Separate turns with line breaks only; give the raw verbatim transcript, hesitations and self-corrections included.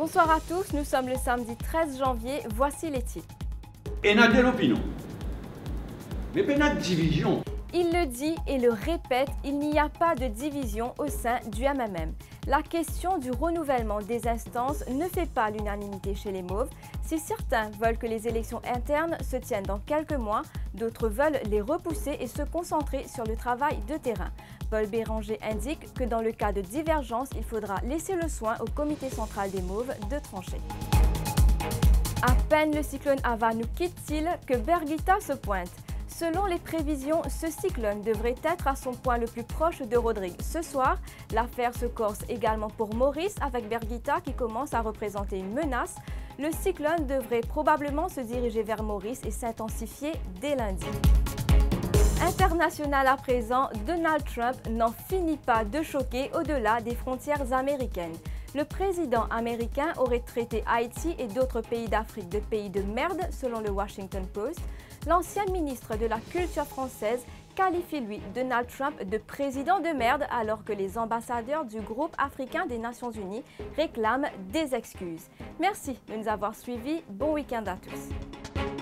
Bonsoir à tous, nous sommes le samedi treize janvier, voici les titres.
Et n'a de l'opinion. Mais pas de division.
Il le dit et le répète, il n'y a pas de division au sein du M M M. La question du renouvellement des instances ne fait pas l'unanimité chez les Mauves. Si certains veulent que les élections internes se tiennent dans quelques mois, d'autres veulent les repousser et se concentrer sur le travail de terrain. Paul Béranger indique que dans le cas de divergence, il faudra laisser le soin au comité central des Mauves de trancher. À peine le cyclone Ava nous quitte-t-il que Berguita se pointe. Selon les prévisions, ce cyclone devrait être à son point le plus proche de Rodrigue. Ce soir, l'affaire se corse également pour Maurice avec Berguita qui commence à représenter une menace. Le cyclone devrait probablement se diriger vers Maurice et s'intensifier dès lundi. International à présent, Donald Trump n'en finit pas de choquer au-delà des frontières américaines. Le président américain aurait traité Haïti et d'autres pays d'Afrique de pays de merde, selon le Washington Post. L'ancien ministre de la Culture française qualifie, lui, Donald Trump de président de merde alors que les ambassadeurs du groupe africain des Nations Unies réclament des excuses. Merci de nous avoir suivis. Bon week-end à tous.